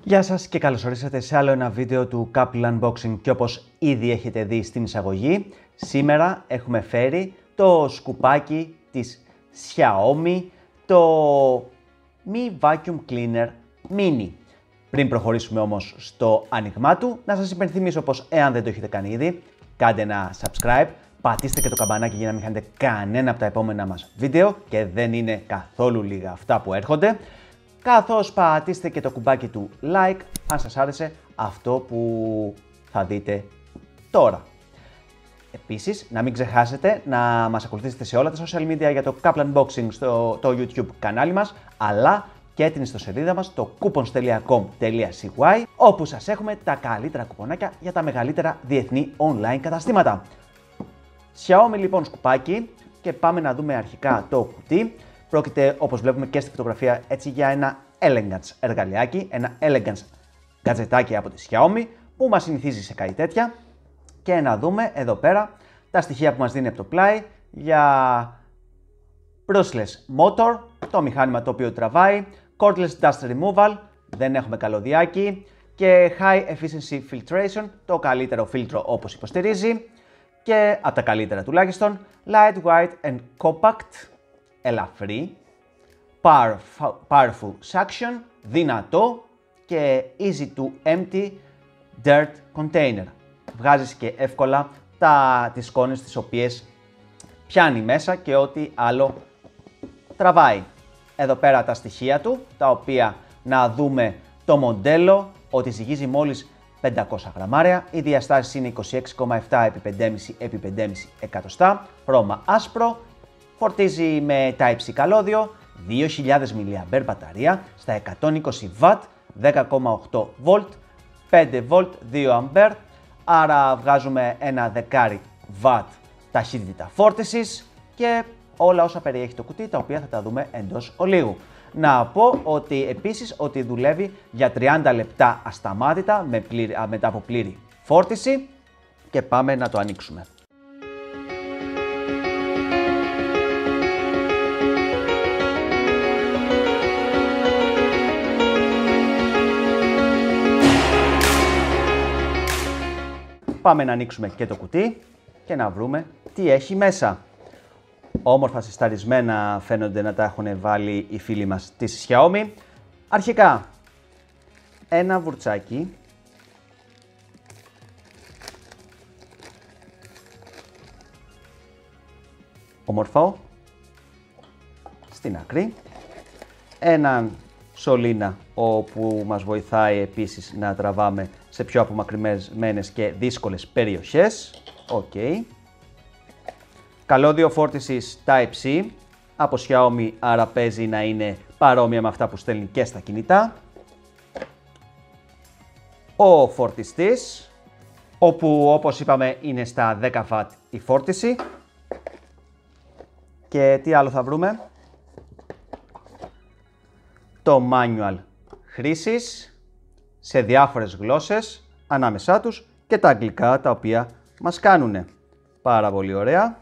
Γεια σας και καλώς ορίσατε σε άλλο ένα βίντεο του Couple Unboxing και όπως ήδη έχετε δει στην εισαγωγή, σήμερα έχουμε φέρει το σκουπάκι της Xiaomi, το Mi Vacuum Cleaner Mini. Πριν προχωρήσουμε όμως στο άνοιγμά του, να σας υπενθυμίσω πως εάν δεν το έχετε κάνει ήδη, κάντε ένα subscribe, πατήστε και το καμπανάκι για να μην χάνετε κανένα από τα επόμενα μας βίντεο και δεν είναι καθόλου λίγα αυτά που έρχονται. Καθώς πατήστε και το κουμπάκι του like αν σας άρεσε αυτό που θα δείτε τώρα. Επίσης, να μην ξεχάσετε να μας ακολουθήσετε σε όλα τα social media για το Couple Unboxing στο YouTube κανάλι μας, αλλά και την ιστοσελίδα μας, το coupons.com.cy, όπου σας έχουμε τα καλύτερα κουπονάκια για τα μεγαλύτερα διεθνή online καταστήματα. Xiaomi λοιπόν σκουπάκι και πάμε να δούμε αρχικά το κουτί. Πρόκειται, όπως βλέπουμε και στη φωτογραφία, έτσι για ένα elegance εργαλειάκι, ένα elegance γκατζετάκι από τη Xiaomi που μας συνηθίζει σε κάτι τέτοια. Και να δούμε εδώ πέρα τα στοιχεία που μας δίνει από το πλάι για brushless motor, το μηχάνημα το οποίο τραβάει, cordless dust removal, δεν έχουμε καλωδιάκι και high efficiency filtration, το καλύτερο φίλτρο όπως υποστηρίζει και από τα καλύτερα τουλάχιστον, lightweight and compact, ελαφρύ, powerful suction, δυνατό και easy to empty dirt container. Βγάζεις και εύκολα τις σκόνες τις οποίες πιάνει μέσα και ό,τι άλλο τραβάει. Εδώ πέρα τα στοιχεία του, τα οποία να δούμε το μοντέλο, ότι ζυγίζει μόλις 500 γραμμάρια, οι διαστάσεις είναι 26,7 επί 5,5 επί 5,5 εκατοστά, χρώμα άσπρο, φορτίζει με Type-C καλώδιο, 2000 mAh μπαταρία στα 120W, 10,8 V, 5V, 2A, άρα βγάζουμε ένα 10W ταχύτητα φόρτισης και όλα όσα περιέχει το κουτί, τα οποία θα τα δούμε εντός ολίγου. Να πω ότι επίσης ότι δουλεύει για 30 λεπτά ασταμάτητα μετά από πλήρη φόρτιση και πάμε να το ανοίξουμε. Πάμε να ανοίξουμε και το κουτί και να βρούμε τι έχει μέσα. Όμορφα συσταρισμένα φαίνονται να τα έχουν βάλει οι φίλοι μας της Xiaomi. Αρχικά, ένα βουρτσάκι. Όμορφο. Στην άκρη. Έναν σωλήνα όπου μας βοηθάει επίσης να τραβάμε σε πιο απομακρυσμένες και δύσκολες περιοχές. Okay. Καλώδιο φόρτισης Type-C από Xiaomi, άρα παίζει να είναι παρόμοια με αυτά που στέλνει και στα κινητά. Ο φορτιστής, όπου όπως είπαμε είναι στα 10W η φόρτιση. Και τι άλλο θα βρούμε? Το manual χρήσης σε διάφορες γλώσσες ανάμεσά τους και τα αγγλικά τα οποία μας κάνουνε. Πάρα πολύ ωραία.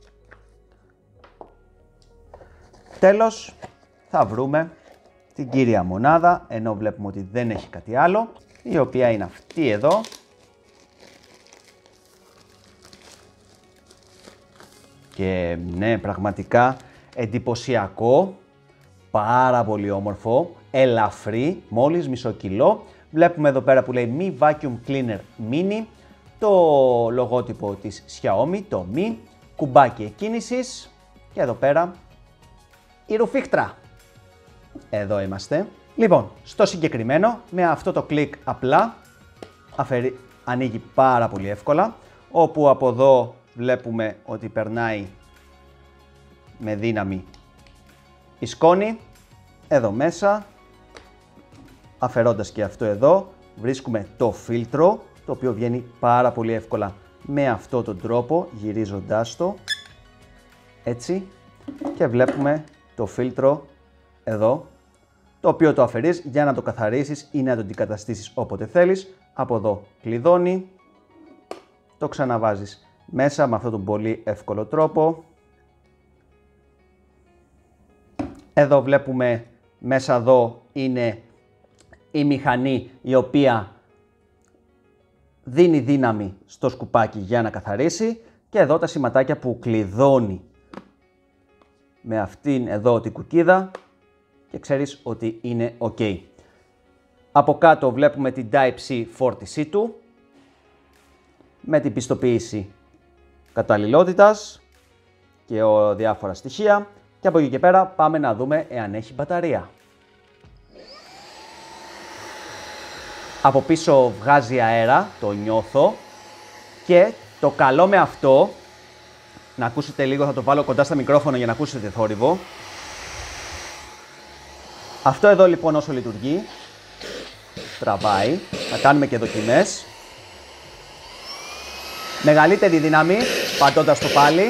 Τέλος θα βρούμε την κύρια μονάδα, ενώ βλέπουμε ότι δεν έχει κάτι άλλο, η οποία είναι αυτή εδώ. Και ναι, πραγματικά εντυπωσιακό, πάρα πολύ όμορφο, ελαφρύ, μόλις μισό κιλό. Βλέπουμε εδώ πέρα που λέει Mi Vacuum Cleaner Mini, το λογότυπο της Xiaomi, το Mi, κουμπάκι εκκίνησης και εδώ πέρα η ρουφίχτρα. Εδώ είμαστε. Λοιπόν, στο συγκεκριμένο, με αυτό το κλικ απλά, ανοίγει πάρα πολύ εύκολα, όπου από εδώ βλέπουμε ότι περνάει με δύναμη η σκόνη. Εδώ μέσα, αφαιρώντας και αυτό εδώ, βρίσκουμε το φίλτρο, το οποίο βγαίνει πάρα πολύ εύκολα με αυτόν τον τρόπο, γυρίζοντάς το, έτσι, και βλέπουμε το φίλτρο εδώ, το οποίο το αφαιρείς για να το καθαρίσεις ή να το αντικαταστήσεις όποτε θέλεις. Από εδώ κλειδώνει, το ξαναβάζεις μέσα με αυτόν τον πολύ εύκολο τρόπο. Εδώ βλέπουμε μέσα εδώ είναι η μηχανή η οποία δίνει δύναμη στο σκουπάκι για να καθαρίσει και εδώ τα σηματάκια που κλειδώνει με αυτήν εδώ την κουκκίδα και ξέρεις ότι είναι ok. Από κάτω βλέπουμε την Type-C φόρτισή του με την πιστοποίηση καταλληλότητας και διάφορα στοιχεία και από εκεί και πέρα πάμε να δούμε εάν έχει μπαταρία. Από πίσω βγάζει αέρα, το νιώθω και το καλό με αυτό, να ακούσετε λίγο, θα το βάλω κοντά στο μικρόφωνο για να ακούσετε θόρυβο. Αυτό εδώ λοιπόν όσο λειτουργεί, τραβάει, θα κάνουμε και δοκιμές. Μεγαλύτερη δύναμη, πατώντας το πάλι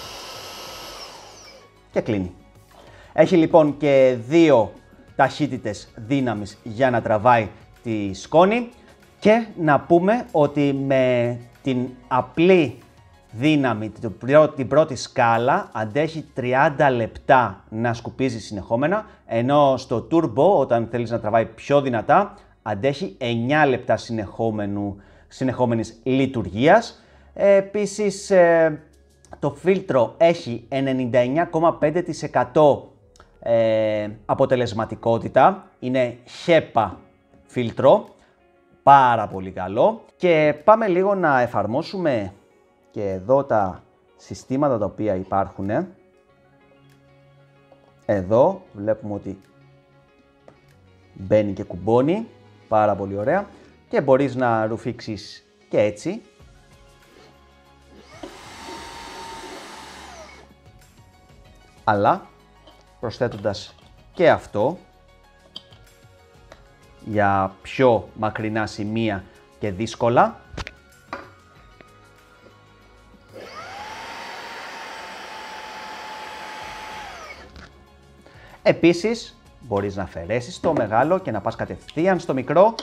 και κλείνει. Έχει λοιπόν και δύο ταχύτητες δύναμης για να τραβάει τη σκόνη και να πούμε ότι με την απλή δύναμη, την πρώτη σκάλα, αντέχει 30 λεπτά να σκουπίζει συνεχόμενα, ενώ στο turbo, όταν θέλεις να τραβάει πιο δυνατά, αντέχει 9 λεπτά συνεχόμενης λειτουργίας. Επίσης, το φίλτρο έχει 99,5% αποτελεσματικότητα, είναι HEPA φίλτρο, πάρα πολύ καλό. Και πάμε λίγο να εφαρμόσουμε και εδώ τα συστήματα τα οποία υπάρχουν. Εδώ βλέπουμε ότι μπαίνει και κουμπώνει, πάρα πολύ ωραία. Και μπορείς να ρουφήξεις και έτσι. Αλλά προσθέτοντας και αυτό για πιο μακρινά σημεία και δύσκολα. Επίσης, μπορείς να αφαιρέσεις το μεγάλο και να πας κατευθείαν στο μικρό.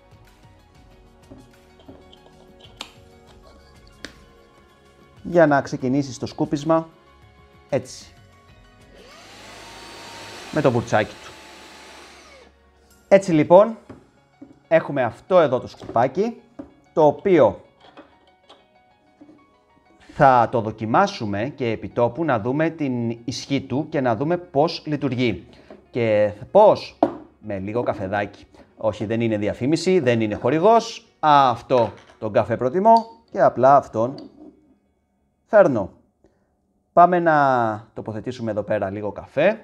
Για να ξεκινήσεις το σκούπισμα έτσι. Με το μπουρτσάκι του. Έτσι λοιπόν, έχουμε αυτό εδώ το σκουπάκι, το οποίο θα το δοκιμάσουμε και επί τόπου να δούμε την ισχύ του και να δούμε πώς λειτουργεί. Και πώς? Με λίγο καφεδάκι. Όχι, δεν είναι διαφήμιση, δεν είναι χορηγός. Αυτό τον καφέ προτιμώ και απλά αυτόν φέρνω. Πάμε να τοποθετήσουμε εδώ πέρα λίγο καφέ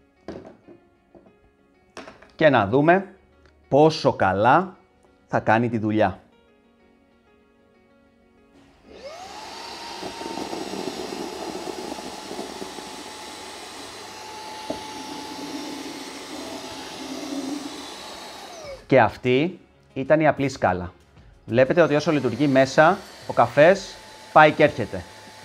και να δούμε πόσο καλά θα κάνει τη δουλειά. Και αυτή ήταν η απλή σκάλα. Βλέπετε ότι όσο λειτουργεί μέσα, ο καφές πάει και έρχεται.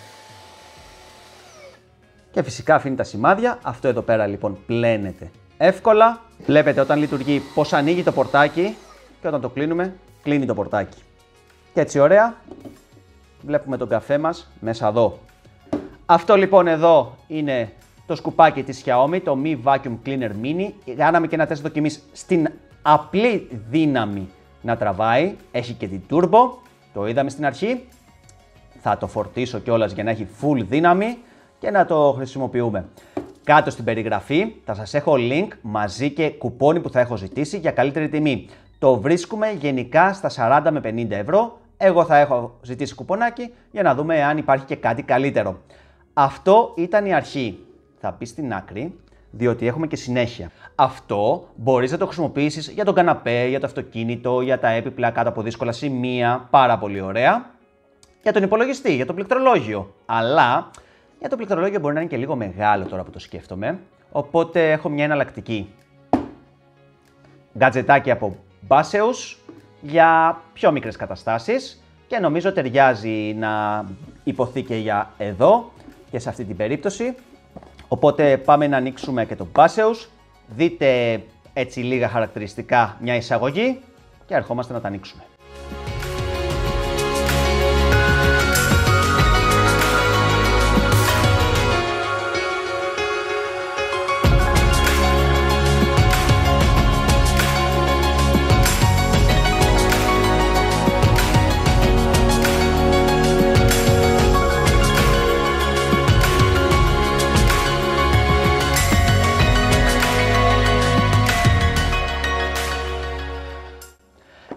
Και φυσικά αφήνει τα σημάδια. Αυτό εδώ πέρα λοιπόν πλένεται εύκολα. Βλέπετε όταν λειτουργεί πως ανοίγει το πορτάκι και όταν το κλείνουμε, κλείνει το πορτάκι. Και έτσι ωραία βλέπουμε τον καφέ μας μέσα εδώ. Αυτό λοιπόν εδώ είναι το σκουπάκι της Xiaomi, το Mi Vacuum Cleaner Mini. Κάναμε και ένα τεστ δοκιμής στην απλή δύναμη να τραβάει. Έχει και την turbo, το είδαμε στην αρχή. Θα το φορτίσω κιόλας για να έχει full δύναμη και να το χρησιμοποιούμε. Κάτω στην περιγραφή θα σας έχω link μαζί και κουπόνι που θα έχω ζητήσει για καλύτερη τιμή. Το βρίσκουμε γενικά στα 40 με 50 ευρώ. Εγώ θα έχω ζητήσει κουπονάκι για να δούμε αν υπάρχει και κάτι καλύτερο. Αυτό ήταν η αρχή. Θα μπει στην άκρη, διότι έχουμε και συνέχεια. Αυτό μπορείς να το χρησιμοποιήσεις για τον καναπέ, για το αυτοκίνητο, για τα έπιπλα κάτω από δύσκολα σημεία. Πάρα πολύ ωραία. Για τον υπολογιστή, για το πληκτρολόγιο. Αλλά για το πληκτρολόγιο μπορεί να είναι και λίγο μεγάλο τώρα που το σκέφτομαι. Οπότε έχω μια εναλλακτική. Γκατζετάκι από Baseus για πιο μικρές καταστάσεις και νομίζω ταιριάζει να υποθεί και για εδώ και σε αυτή την περίπτωση. Οπότε πάμε να ανοίξουμε και το Baseus. Δείτε έτσι λίγα χαρακτηριστικά, μια εισαγωγή και ερχόμαστε να τα ανοίξουμε.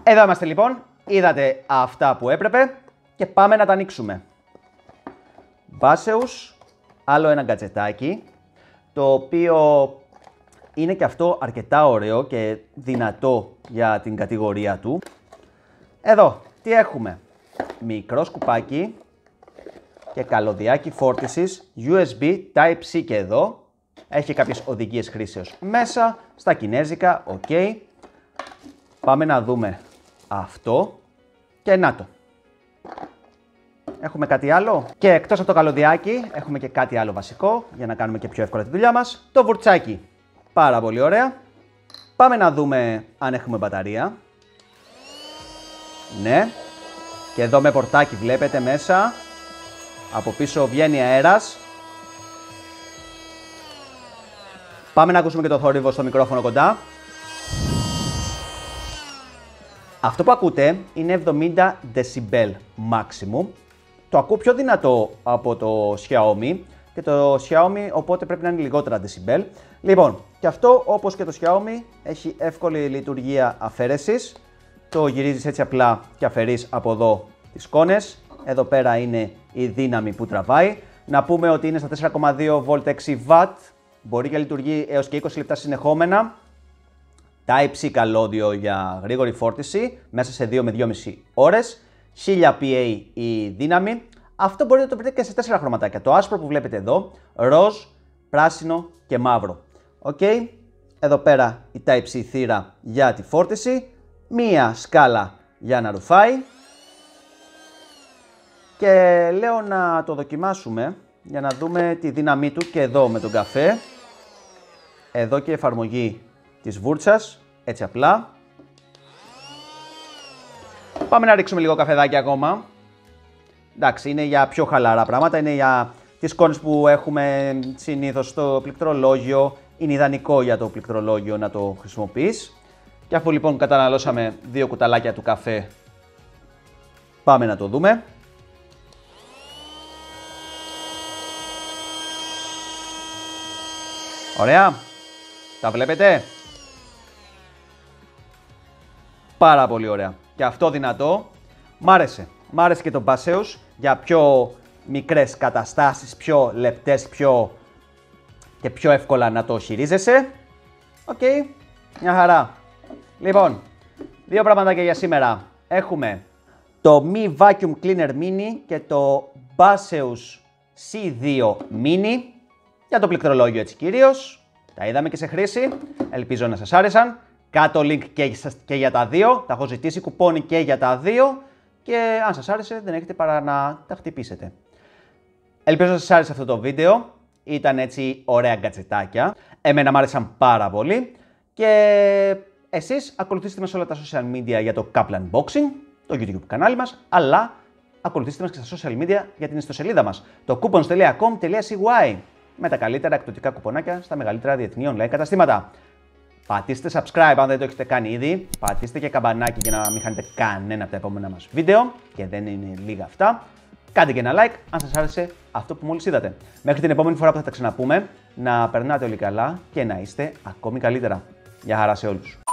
Εδώ είμαστε λοιπόν, είδατε αυτά που έπρεπε και πάμε να τα ανοίξουμε. Μπάσεους, άλλο ένα γκατζετάκι, το οποίο είναι και αυτό αρκετά ωραίο και δυνατό για την κατηγορία του. Εδώ, τι έχουμε? Μικρό σκουπάκι και καλωδιάκι φόρτισης USB Type-C και εδώ. Έχει κάποιες οδηγίες χρήσεως μέσα, στα κινέζικα, ok. Πάμε να δούμε αυτό και να το. Έχουμε κάτι άλλο και εκτός από το καλωδιάκι έχουμε και κάτι άλλο βασικό για να κάνουμε και πιο εύκολα τη δουλειά μας. Το βουρτσάκι. Πάρα πολύ ωραία. Πάμε να δούμε αν έχουμε μπαταρία. Ναι. Και εδώ με πορτάκι βλέπετε μέσα. Από πίσω βγαίνει αέρας. Πάμε να ακούσουμε και το θόρυβο στο μικρόφωνο κοντά. Αυτό που ακούτε είναι 70 decibel maximum. Το ακούω πιο δυνατό από το Xiaomi και το Xiaomi οπότε πρέπει να είναι λιγότερα decibel. Λοιπόν, και αυτό όπως και το Xiaomi έχει εύκολη λειτουργία αφαίρεσης. Το γυρίζεις έτσι απλά και αφαιρείς από εδώ τις σκόνες. Εδώ πέρα είναι η δύναμη που τραβάει. Να πούμε ότι είναι στα 4,2V 6W. Μπορεί και λειτουργεί έως και 20 λεπτά συνεχόμενα. Type-C καλώδιο για γρήγορη φόρτιση μέσα σε 2 με 2,5 ώρες. 1000 PA η δύναμη. Αυτό μπορείτε να το βρείτε και σε 4 χρωματάκια. Το άσπρο που βλέπετε εδώ, ροζ, πράσινο και μαύρο. Okay. Εδώ πέρα η Type-C θύρα για τη φόρτιση. Μία σκάλα για να ρουφάει. Και λέω να το δοκιμάσουμε για να δούμε τη δύναμή του και εδώ με τον καφέ. Εδώ και η εφαρμογή της βούρτσας, έτσι απλά. Πάμε να ρίξουμε λίγο καφεδάκι ακόμα. Εντάξει, είναι για πιο χαλαρά πράγματα, είναι για τις σκόνες που έχουμε συνήθως στο πληκτρολόγιο. Είναι ιδανικό για το πληκτρολόγιο να το χρησιμοποιείς. Και αφού λοιπόν καταναλώσαμε 2 κουταλάκια του καφέ, πάμε να το δούμε. Ωραία, τα βλέπετε? Πάρα πολύ ωραία. Και αυτό δυνατό. Μ' άρεσε. Μ' άρεσε και το Μπάσεους για πιο μικρές καταστάσεις, πιο λεπτές, και πιο εύκολα να το χειρίζεσαι. Οκ, μια χαρά. Λοιπόν, 2 πραγματάκια για σήμερα. Έχουμε το Mi Vacuum Cleaner Mini και το Baseus C2 Mini για το πληκτρολόγιο έτσι κυρίως. Τα είδαμε και σε χρήση. Ελπίζω να σας άρεσαν. Κάτω link και για τα δύο. Τα έχω ζητήσει κουπόνι και για τα δύο. Και αν σας άρεσε δεν έχετε παρά να τα χτυπήσετε. Ελπίζω να σας άρεσε αυτό το βίντεο. Ήταν έτσι ωραία γκατζετάκια. Εμένα μου άρεσαν πάρα πολύ. Και εσείς ακολουθήστε μας σε όλα τα social media για το Kaplan Unboxing, το YouTube κανάλι μας, αλλά ακολουθήστε μας και στα social media για την ιστοσελίδα μας, το coupons.com.cy, με τα καλύτερα εκπτωτικά κουπονάκια στα μεγαλύτερα διεθνή online καταστήματα. Πατήστε subscribe αν δεν το έχετε κάνει ήδη, πατήστε και καμπανάκι για να μην χάνετε κανένα από τα επόμενα μας βίντεο, και δεν είναι λίγα αυτά. Κάντε και ένα like αν σας άρεσε αυτό που μόλις είδατε. Μέχρι την επόμενη φορά που θα τα ξαναπούμε, να περνάτε όλοι καλά και να είστε ακόμη καλύτερα. Γεια χαρά σε όλους.